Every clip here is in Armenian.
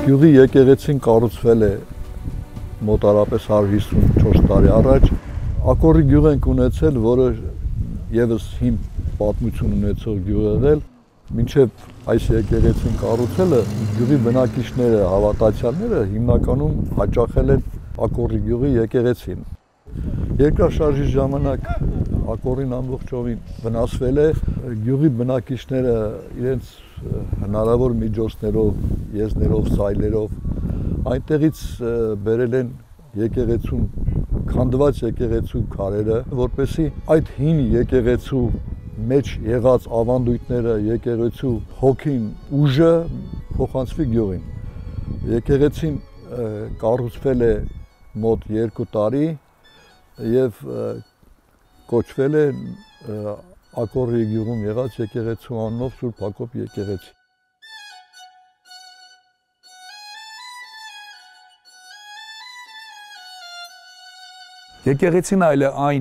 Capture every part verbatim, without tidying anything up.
Գյուղի եկեղեցին կառուցվել է մոտարապես հարյուր հիսունչորս տարի առաջ։ Ակորի գյուղ ենք ունեցել, որը եւս հին պատմություն ունեցող գյուղ եղել, մինչև այս եկեղեցին կառուցելը գյուղի բնակիչները, հավատացյալները հիմնականում հաճախել են Ակորի գյուղի եկեղեցին։ Երկրաշարժի ժամանակ Ակորին ամբողջովին վնասվել է, գյուղի բնակիչները իրենց հնարավոր միջոցներով, եզներով, սայլերով այնտեղից բերել են եկեղեցուն, քանդված եկեղեցու քարերը, որպեսզի այդ հին եկեղեցու մեջ եղած ավանդույթները, եկեղեցու հոգին, ուժը փոխանցվի գյուղին։ Եկեղեցին կառուցվել է մոտ երկու տարի եւ կոչվել է Ակորի գյուղում եղած եկեղեցու անունով Սուրբ Հակոբ եկեղեցի։ Եկեղեցին այլ է այն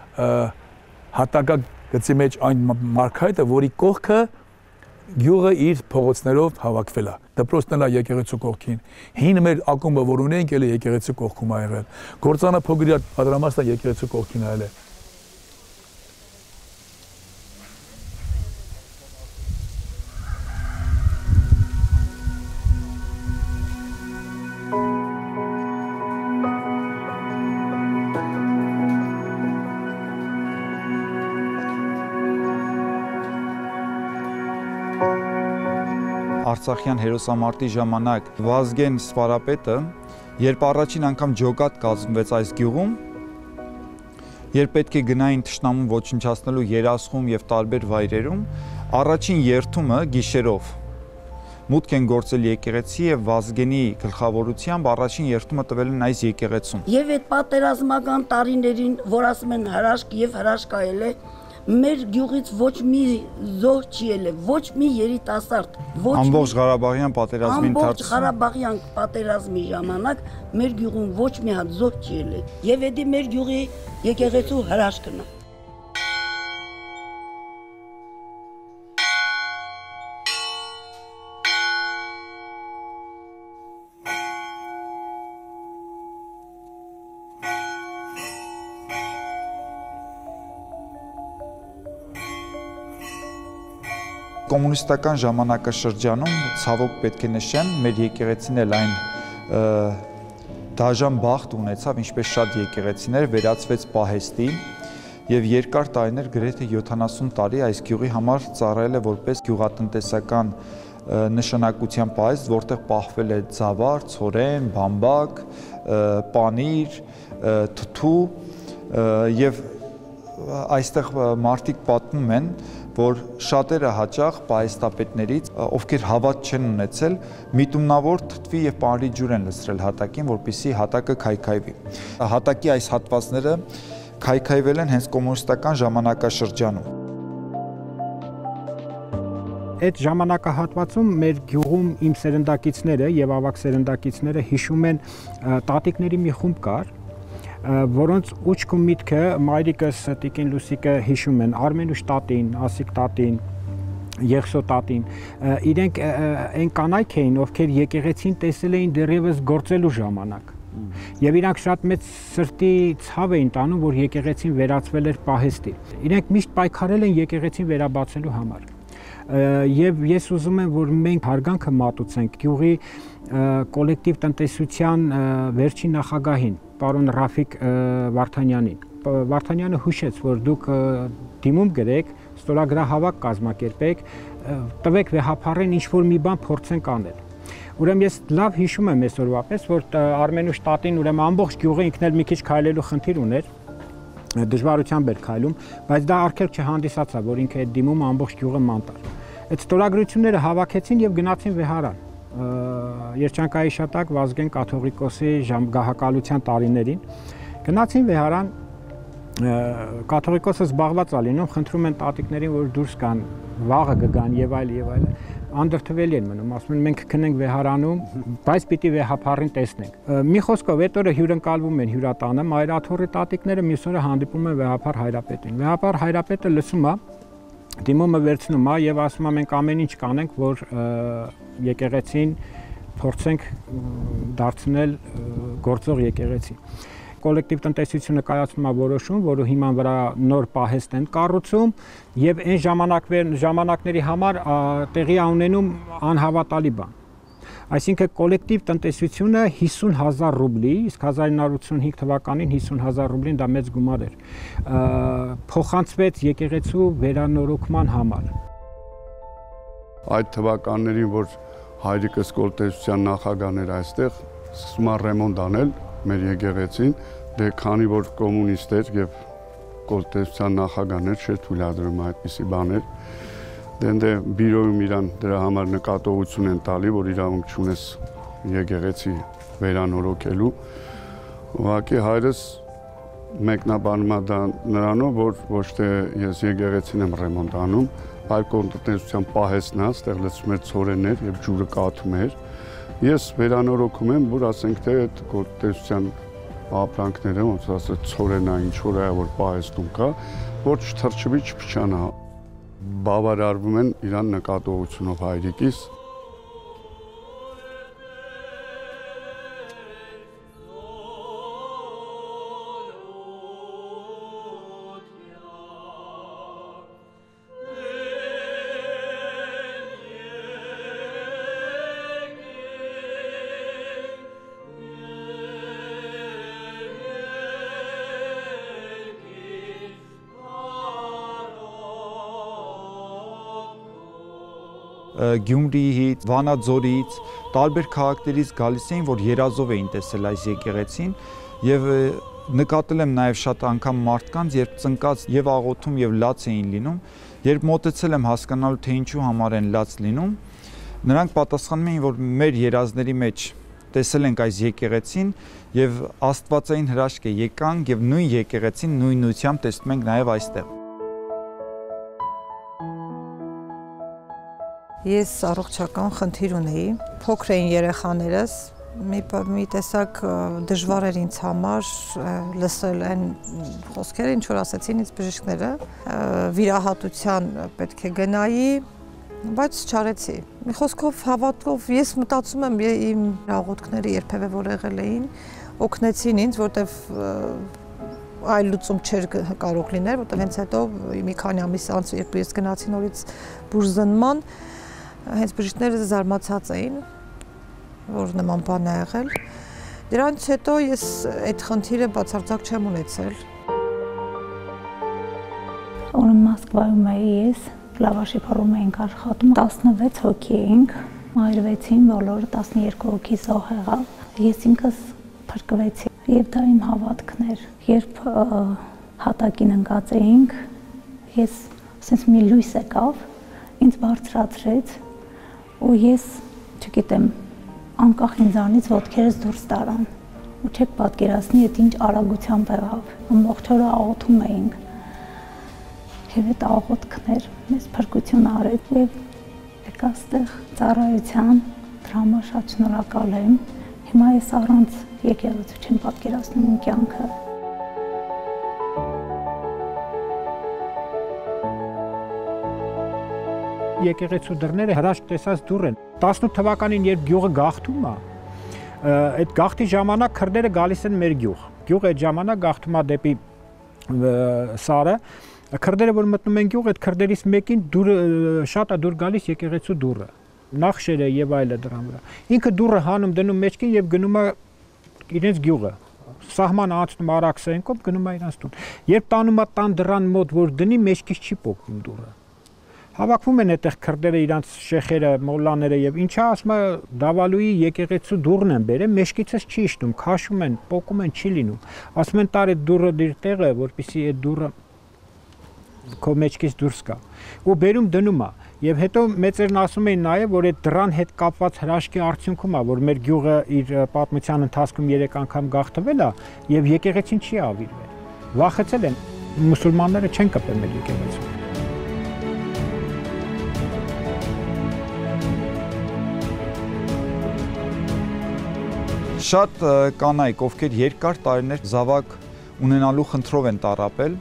հատակագծի մեջ այն մարգարիտը, որի կողքը գյուղը իր փողոցներով հավաքվել է։ Դպրոցն էլ եկեղեցու կողքին։ Հին մեր ակումբը, որ ունենք, էլ եկեղեցու կողքում ա եղել։ Գործանը փոքրիկ պատրամասը եկեղեցու կողքին ա եղել։ Արցախյան հերոսամարտի ժամանակ Վազգեն Սպարապետը, երբ առաջին անգամ ջոկատ կազմվեց այս գյուղում, երբ պետք է գնային թշնամուն ոչնչացնելու Երասխում եւ տարբեր վայրերում, առաջին երթումը գիշերով մուտք են գործել եկեղեցի եւ Վազգենի գլխավորությամբ առաջին երթումը տվել են այս եկեղեցում։ Եվ այդ պատերազմական տարիներին, որ ասում են հրաշք եւ հրաշքայել է, մեր գյուղից ոչ մի զոհ չի ելել, ոչ մի երիտասարդ, ոչ ամբողջ Ղարաբաղյան պատերազմի ընթացքում, ամբողջ Ղարաբաղյան պատերազմի ժամանակ մեր գյուղում ոչ մի հատ զոհ չի ելել։ Եվ դա մեր գյուղի եկեղեցու հրաշքն է։ Կոմունիստական ժամանակաշրջանում ցավոք պետք է նշեմ, մեր եկեղեցին էլ այն դաժան բախտ ունեցավ, ինչպես շատ եկեղեցիներ, վերածվեց պահեստի եւ երկար տարիներ, գրեթե յոթանասուն տարի այս գյուղի համար ծառայել է որպես գյուղատնտեսական նշանակության պահեստ, որտեղ պահվել է ձավար, ցորեն, բամբակ, պանիր, թթու եւ այստեղ մարդիկ պատմում են, որ շատերը հաճախ պահեստապետներից, ովքեր հավատ չեն ունեցել, միտումնավոր թթվի եւ պանրի ջուր են լցրել հատակին, որպեսզի հատակը քայքայվի։ Հատակի այս հատվածները քայքայվել են հենց կոմունիստական ժամանակաշրջանում։ Այդ ժամանակահատվածում մեր գյուղում իմ սերնդակիցները եւ ավագ սերնդակիցները հիշում են տատիկների մի խումբ կար, որոնց ուչք ու միտքը մայրիկս Տիկին Լուսիկը հիշում են, Արմենուշ տատին, Ասիկ տատին, Եղսո տատին, իրենք այն կանայք էին, ովքեր եկեղեցին տեսել էին դեռևս գործելու ժամանակ։ Եվ իրանք շատ մեծ սրտի ցավ էին տանում, որ եկեղեցին վերածվել էր պահեստի։ Իրենք միշտ պայքարել են եկեղեցին վերաբացելու համար։ Եվ ես ուզում եմ, որ մենք հարգանքը մատուցենք գյուղի կոլեկտիվ տնտեսության վերջին նախագահին, պարոն Ռաֆիկ Վարդանյանին։ Վարդանյանը հուշեց, որ դուք դիմում գրեք, ստորագրահավաք կազմակերպեք, տվեք վեհապարեն ինչ-որ մի բան փորձենք անել։ Ուրեմն ես լավ հիշում եմ այսօրվա պես, որ Արմենուշ տատին ուրեմն ամբողջ գյուղը ինքն էլ մի քիչ քայլելու խնդիր ուներ, դժվարությամբ էր քայլում, բայց դա արգելք չհանդիսացավ, որ ինքը այդ դիմումը ամբողջ գյուղը մանտար։ Այդ ստորագրությունները հավաքեցին եւ գնացին վեհարան։ Երջանկայի շատակ Վազգեն կաթողիկոսի գահակալության տարիներին գնացին վեհարան, կաթողիկոսը զբաղված ա լինում, խնդրում են տատիկներին, որ դուրս գան, վաղը կգան եւ այլ եւ այլ։ Անդրդվել են մնում, ասում են մենք կքնենք վեհարանում, բայց պիտի վեհապարին տեսնենք։ Մի խոսքով այդ օրը հյուրընկալվում են հյուրատանը, մայրաթոռի տատիկները մյուս օրը հանդիպում են վեհապար Հայրապետին։ Վեհապար Հայրապետը լսում է, դիմումը վերցնում է եւ ասում է մենք ամեն ինչ կանենք, որ եկեղեցին փորձենք դարձնել գործող եկեղեցի։ Կոլեկտիվ տնտեսությունը կայացնում է որոշում, որը հիման վրա նոր պահեստ են կառուցում եւ այն ժամանակների համար տեղի ունենում անհավատալի բան։ Այսինքն կոլեկտիվ տնտեսությունը հիսուն հազար ռուբլի, իսկ հազար ինը հարյուր ութսունհինգ թվականին հիսուն հազար ռուբլին դա մեծ գումար էր, փոխանցվեց եկեղեցու վերանորոգման համար։ Այդ թվականներին, որ հայրիկս կոլտեսության նախագահն էր այստեղ, սկսում է ռեմոնտ անել մեր եկեղեցին, դե քանի որ կոմունիստ էր եւ կոլտեսության նախագահն էր, չէր թույլատրում այդպիսի բաներ։ Դե բյուրոյում իրան դրա համար նկատողություն են տալի, որ իրավունք չունես եկեղեցի վերանորոգելու։ Ուղղակի հայրս մեկնաբանում է դա նրանով, որ ոչ թե ես եկեղեցին եմ ռեմոնտ անում, այլ կոլտնտեսության պահեսն է, ստեղ լցվում էր ցորեններ եւ ջուրը կաթում էր։ Ես վերանորոգում եմ, որ ասենք թե այդ կոլտնտեսության ապրանքները, ոնց ասած, ցորենային, չորայա, որ պահեստում կա, որ չթրջվի, չփչանա։ Բավարարվում են իրան նկատողությունով հայրիկիս։ Գյումրիից, Վանաձորից, տարբեր քաղաքներից գալիս էին, որ երազով էին տեսել այս եկեղեցին եւ նկատել եմ նաեւ շատ անգամ մարդկանց, երբ ծնկած եւ աղոթում եւ լաց էին լինում, երբ մոտեցել եմ հասկանալու թե ինչու համար են լաց լինում, նրանք պատասխանում էին, որ մեր երազների մեջ տեսել ենք այս եկեղեցին եւ աստվածային հրաշք է եկանք եւ նույն եկեղեցին նույնությամբ տեսնում ենք նաեւ այստեղ։ Ես առողջական խնդիր ունեի, փոքր էին երեխաներս, մի, մի տեսակ դժվար էր ինձ համար լսել այն խոսքերը, ինչ որ ասեցին ինձ բժիշկները, վիրահատության պետք է գնայի, բայց չարեցի։ Մի խոսքով հավատքով ես մտածում եմ իմ աղոթքները երբևէ որ եղել էին, օգնեցին ինձ, որտեվ այլ լուծում չէր կարող լինել, որտեվ հենց հետո մի քանի ամիս անց երբ ես գնացի նորից բուժզնման, հենց բժիշկները զարմացած էին, որ նման բան է եղել։ Դրանից հետո ես այդ խնդիրը բացարձակ չեմ ունեցել։ Ուրեմն Մոսկվայում էի ես, լավաշի փռում էինք աշխատում, տասնվեց հոգի էինք, մայրվեցին բոլորը, տասներկու հոգի զոհ եղավ։ Ես ինքս փրկվեցի եւ դա իմ հավատքն էր։ Երբ հատակին ընկած էինք, ես ասես մի լույս եկավ, ինձ բարձրացրեց ու ես, չգիտեմ, անկախ ինձանից ոտքերս դուրս տարան ու չեք պատկերացնի այդ ինչ արագությամբ եղավ, ամբողջ օրը աղոթում էինք եւ այդ աղոթքն էր մեզ փրկություն արեց եւ եկա այստեղ ծառայության, դրա համար շատ շնորհակալ եմ, հիմա ես առանց եկեղեցու չեմ պատկերացնում իմ կյանքը։ Եկեղեցու դռները հրաշք տեսած դուռ են։ տասնութ թվականին երբ գյուղը գաղթում է, այդ գաղթի ժամանակ քրդերը գալիս են մեր գյուղ։ Գյուղը այդ ժամանակ գաղթում է դեպի Սարը։ Քրդերը որ մտնում են գյուղ, այդ քրդերից մեկին դուռը շատ է դուր գալիս եկեղեցու դուռը։ Նախշերը եւ այլը դրան վրա։ Ինքը դուռը հանում դնում մեջքին եւ գնում է իրենց գյուղը։ Սահման անցնում Արաքսային կողմ գնում է իրենց տուն։ Երբ տանում է տան դռան մոտ որ դնի, մեջքից չի փոկվում դուռը։ Հավաքվում են այդտեղ քրդերը իրանց շեխերը, մոլլաները եւ ինչա ասում է Դավալուի եկեղեցու դուռն են բերել, մեջքիցս չի իշտում, քաշում են, պոկում են, չի լինում։ Ասում են տար այդ դուռը դիր տեղը, որպեսզի այդ դուռը քո մեջքից դուրս գա։ Ու բերում դնում է։ Եվ հետո մեծերն ասում էին նաեւ, որ այդ դռան հետ կապված հրաշքի արդյունքում է, որ մեր գյուղը իր պատմության ընթացքում երեք անգամ գաղթվել է եւ եկեղեցին չի ավիրվել։ Վախեցել են, մուսուլմանները չեն կպել մեր եկեղեցին։ Շատ կանայք, ովքեր երկար տարիներ զավակ ունենալու խնդրով են տառապել,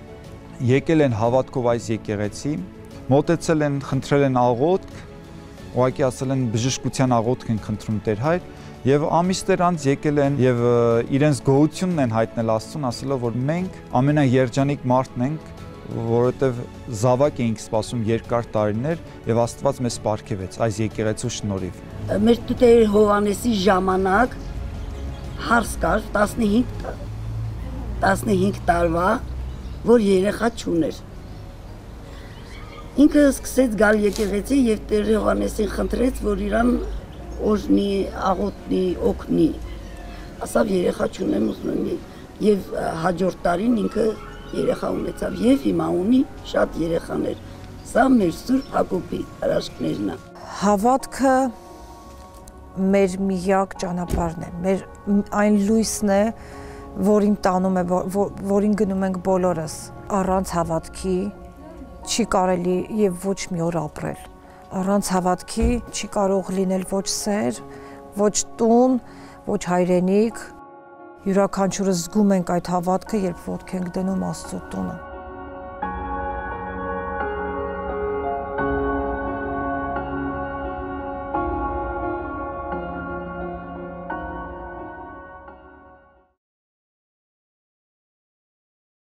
եկել են հավատքով այս եկեղեցի, մոտեցել են, խնդրել են աղոթք, ուղղակի ասել են բժշկության աղոթք են խնդրում Տեր Հայր, եւ ամիսներ անց եկել են եւ իրենց գոհությունն են հայտնել Աստծուն, ասելով որ մենք ամենաերջանիկ մարդն ենք, որովհետեւ զավակ էինք սպասում երկար տարիներ եւ Աստված մեզ պարգևեց այս եկեղեցու շնորհիվ։ Մեր Տեր Հովանեսի ժամանակ հարս կար տասնհինգ տարվա, որ երեխա չուներ։ Ինքը սկսեց գալ եկեղեցի եւ Տեր Հովանեսին խնդրեց, որ իրան օժնի, աղոթնի, օգնի։ Ասավ երեխա չունեմ, ուզում եմ եւ հաջորդ տարին ինքը երեխա ունեցավ եւ հիմա ունի շատ երեխաներ։ Սա մեր Սուրբ Հակոբի հրաշքներն է։ Հավատքը մեր միակ ճանապարհն է, մեր այն լույսն է, որին տանում է, որին գնում ենք բոլորս։ Առանց հավատքի չի կարելի եւ ոչ մի օր ապրել։ Առանց հավատքի չի կարող լինել ոչ սեր, ոչ տուն, ոչ հայրենիք։ Յուրաքանչյուրս զգում ենք այդ հավատքը, երբ ոտք ենք դնում Աստծո տունը։